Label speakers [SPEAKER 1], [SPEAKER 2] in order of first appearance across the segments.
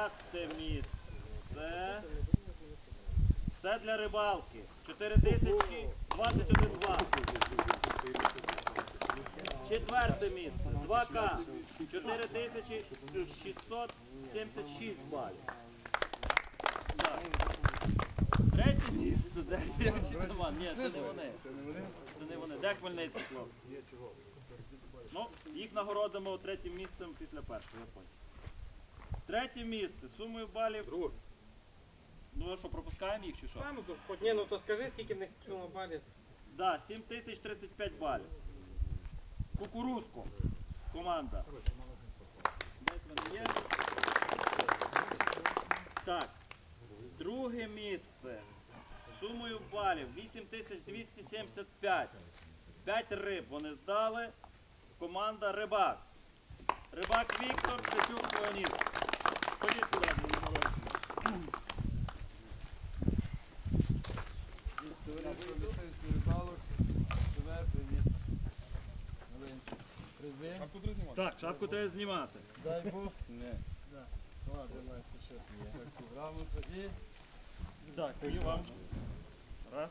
[SPEAKER 1] 5-те місце. Все для рибалки. 4021 4-те місце. 2К. 4676 балів. Так. 3-те місце. Ні, це не вони. Це не вони. Де хмельницькі хлопці? Ну, їх нагородимо 3-тим місцем після першого, я понял. 3-те місце. Сумою балів.
[SPEAKER 2] Друге.
[SPEAKER 1] Ну а що, пропускаємо їх чи що?
[SPEAKER 3] Ні, ну то скажи, скільки в них сума балів.
[SPEAKER 1] Да, 7035 балів. Кукурузко. Команда. Десь вони є. Так. Друге місце. Сумою балів 8275. 5 риб вони здали. Команда Рибак. Рибак Віктор, Цепюк Леонід. Ходіть туди. Так, шапку треба знімати.
[SPEAKER 2] Дай Бог. Не. Ладно, ще. Грамоту і...
[SPEAKER 1] Так, і вам. Раз.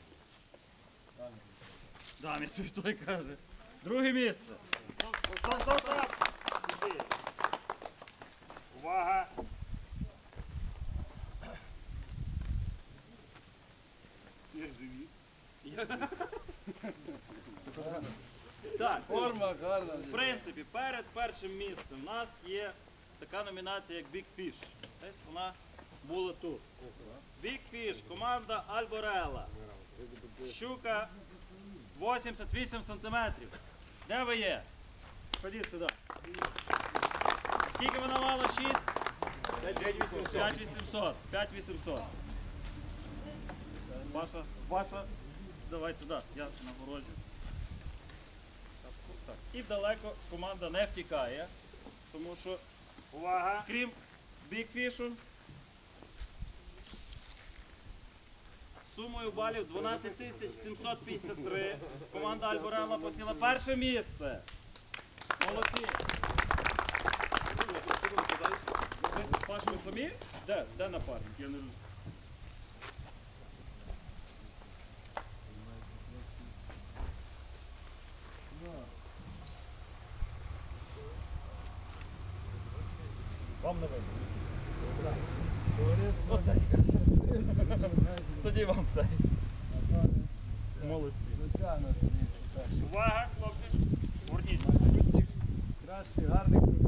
[SPEAKER 1] Дамі, той каже. Друге місце. Стоп. Іди. Увага. Як живі. Так,
[SPEAKER 2] Форма гарна.
[SPEAKER 1] в принципі, перед першим місцем у нас є така номінація, як Big Fish. Десь вона була тут. Big Fish, команда Альборелла. Щука 88 см. Де ви є? Ходіть сюди. Скільки вона мала? 6? 5800. 5800. Ваша. Давай туди, я нагороджу. Так. І далеко команда не втікає, тому що, увага, крім бікфішу, сумою балів 12753 команда Альборелла посіла перше місце. Молодці. Паш, ви самі? Де напарник? Я не розумію. Вам не видно. Оцей. Тоді вам цей. Молодці.
[SPEAKER 2] Звичайно,
[SPEAKER 1] Увага, хлопці. Горніть.
[SPEAKER 2] кращий, гарний круг.